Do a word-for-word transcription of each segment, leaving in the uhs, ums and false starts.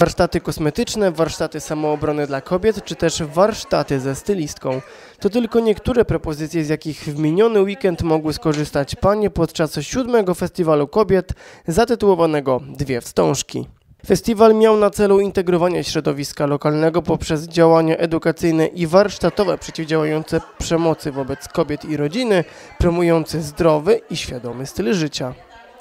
Warsztaty kosmetyczne, warsztaty samoobrony dla kobiet, czy też warsztaty ze stylistką. To tylko niektóre propozycje, z jakich w miniony weekend mogły skorzystać panie podczas siódmego Festiwalu Kobiet zatytułowanego Dwie Wstążki. Festiwal miał na celu integrowanie środowiska lokalnego poprzez działania edukacyjne i warsztatowe przeciwdziałające przemocy wobec kobiet i rodziny, promujące zdrowy i świadomy styl życia.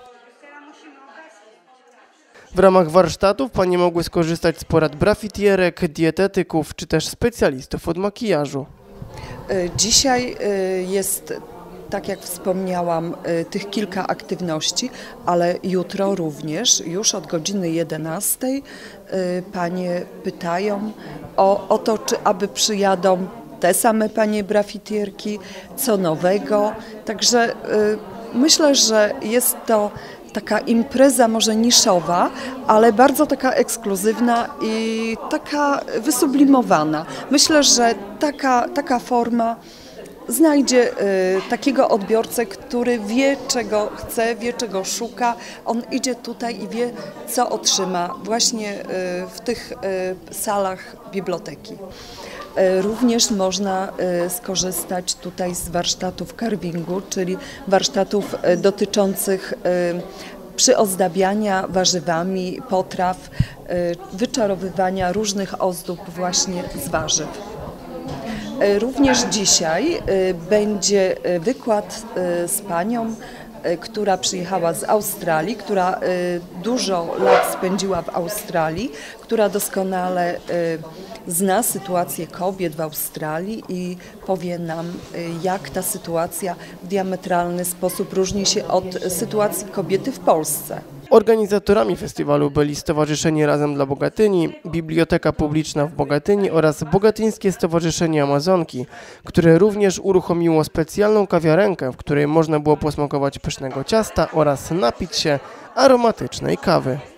W ramach warsztatów panie mogły skorzystać z porad brafitierek, dietetyków czy też specjalistów od makijażu. Dzisiaj jest, tak jak wspomniałam, tych kilka aktywności, ale jutro również, już od godziny jedenastej panie pytają o, o to, czy aby przyjadą te same panie brafitierki, co nowego. Także myślę, że jest to taka impreza może niszowa, ale bardzo taka ekskluzywna i taka wysublimowana. Myślę, że taka, taka forma znajdzie y, takiego odbiorcę, który wie, czego chce, wie, czego szuka. On idzie tutaj i wie, co otrzyma właśnie y, w tych y, salach biblioteki. Również można skorzystać tutaj z warsztatów carvingu, czyli warsztatów dotyczących przyozdabiania warzywami potraw, wyczarowywania różnych ozdób właśnie z warzyw. Również dzisiaj będzie wykład z panią, która przyjechała z Australii, która dużo lat spędziła w Australii, która doskonale zna sytuację kobiet w Australii i powie nam, jak ta sytuacja w diametralny sposób różni się od sytuacji kobiety w Polsce. Organizatorami festiwalu byli Stowarzyszenie Razem dla Bogatyni, Biblioteka Publiczna w Bogatyni oraz Bogatyńskie Stowarzyszenie Amazonki, które również uruchomiło specjalną kawiarenkę, w której można było posmakować pysznego ciasta oraz napić się aromatycznej kawy.